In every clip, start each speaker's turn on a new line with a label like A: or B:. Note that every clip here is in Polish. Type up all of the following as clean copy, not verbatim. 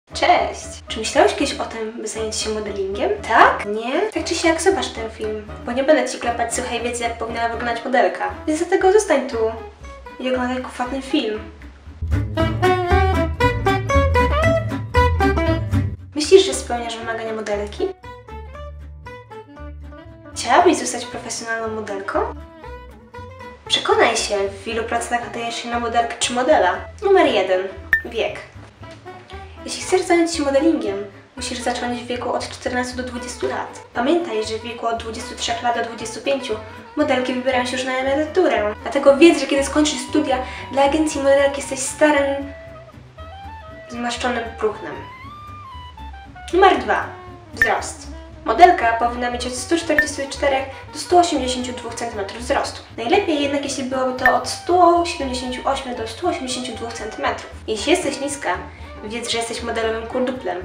A: Cześć! Czy myślałeś kiedyś o tym, by zająć się modelingiem? Tak? Nie? Tak czy siak zobacz ten film, bo nie będę Ci klepać suchej wiedzy, jak powinna wyglądać modelka. Więc dlatego zostań tu i oglądaj kufatny film. Myślisz, że spełniasz wymagania modelki? Chciałabyś zostać profesjonalną modelką? Przekonaj się, w ilu pracach nadajesz się na modelkę czy modela. Numer 1. Wiek. Jeśli chcesz zająć się modelingiem, musisz zacząć w wieku od 14 do 20 lat. Pamiętaj, że w wieku od 23 lat do 25 modelki wybierają się już na emeryturę. Dlatego wiedz, że kiedy skończysz studia, dla agencji modelek jesteś starym, zmaszczonym próchnem. Numer 2. Wzrost. Modelka powinna mieć od 144 do 182 cm wzrostu. Najlepiej jednak, jeśli byłoby to od 178 do 182 cm. Jeśli jesteś niska, wiedz, że jesteś modelowym kurduplem.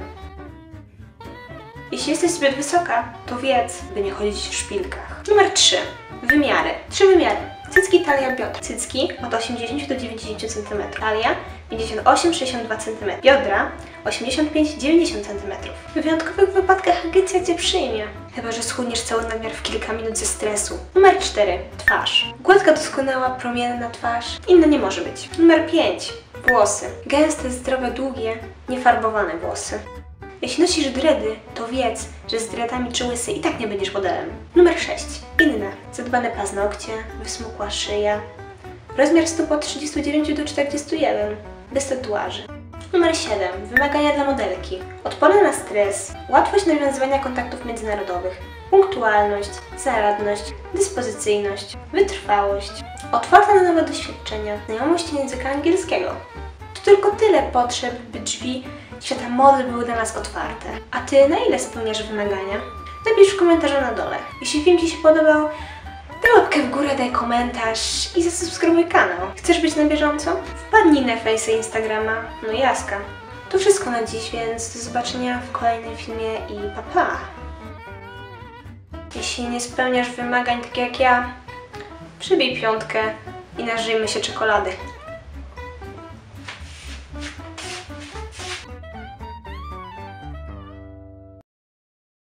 A: Jeśli jesteś zbyt wysoka, to wiedz, by nie chodzić w szpilkach. Numer 3. Wymiary. 3 wymiary. Cycki, talia, biodra. Cycki od 80 do 90 cm. Talia 58-62 cm. Biodra 85-90 cm. W wyjątkowych wypadkach agencja Cię przyjmie. Chyba że schudniesz cały nadmiar w kilka minut ze stresu. Numer 4. Twarz. Gładka, doskonała, promienna twarz. Inna nie może być. Numer 5. Włosy. Gęste, zdrowe, długie, niefarbowane włosy. Jeśli nosisz dredy, to wiedz, że z dredami czy łysy i tak nie będziesz modelem. Numer 6. Inne. Zadbane paznokcie, wysmukła szyja. Rozmiar stóp od 39 do 41. Bez tatuaży. Numer 7. Wymagania dla modelki. Odporna na stres, łatwość nawiązywania kontaktów międzynarodowych, punktualność, zaradność, dyspozycyjność, wytrwałość, otwarta na nowe doświadczenia, znajomość języka angielskiego. To tylko tyle potrzeb, by drzwi świata mody były dla nas otwarte. A Ty na ile spełniasz wymagania? Napisz w komentarzu na dole. Jeśli film Ci się podobał, daj łapkę w górę, daj komentarz i zasubskrybuj kanał. Chcesz być na bieżąco? Wpadnij na Face'a i Instagrama, no i Jaska. To wszystko na dziś, więc do zobaczenia w kolejnym filmie i pa pa! Jeśli nie spełniasz wymagań tak jak ja, przybij piątkę i nażyjmy się czekolady.